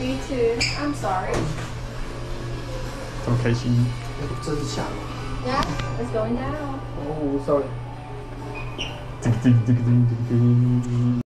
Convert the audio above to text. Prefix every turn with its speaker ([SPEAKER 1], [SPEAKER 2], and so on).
[SPEAKER 1] Me too. I'm sorry.
[SPEAKER 2] 这么开心。
[SPEAKER 3] 这是下吗
[SPEAKER 1] Yeah, it's going down.
[SPEAKER 3] 哦，sorry。
[SPEAKER 2] 这个。